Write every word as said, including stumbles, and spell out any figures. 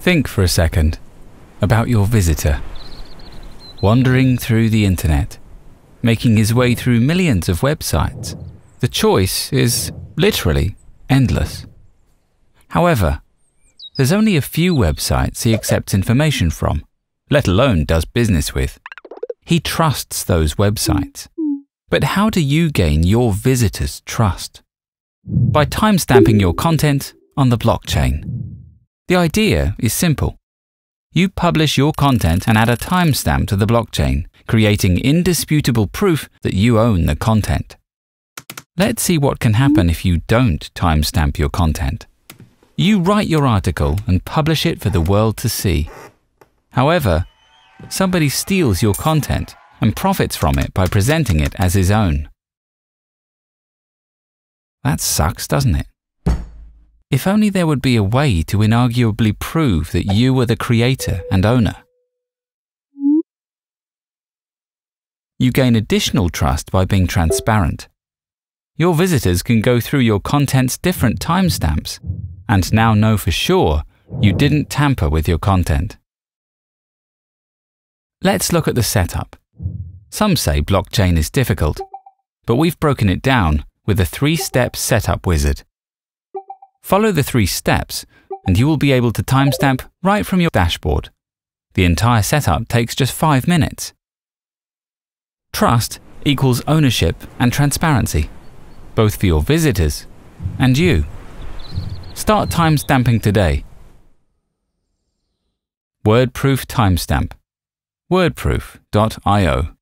Think for a second about your visitor, wandering through the internet, making his way through millions of websites. The choice is literally endless. However, there's only a few websites he accepts information from, let alone does business with. He trusts those websites. But how do you gain your visitors' trust? By timestamping your content on the blockchain. The idea is simple. You publish your content and add a timestamp to the blockchain, creating indisputable proof that you own the content. Let's see what can happen if you don't timestamp your content. You write your article and publish it for the world to see. However, somebody steals your content and profits from it by presenting it as his own. That sucks, doesn't it? If only there would be a way to inarguably prove that you were the creator and owner. You gain additional trust by being transparent. Your visitors can go through your content's different timestamps and now know for sure you didn't tamper with your content. Let's look at the setup. Some say blockchain is difficult, but we've broken it down with a three-step setup wizard. Follow the three steps and you will be able to timestamp right from your dashboard. The entire setup takes just five minutes. Trust equals ownership and transparency, both for your visitors and you. Start timestamping today. WordProof timestamp. wordproof dot i o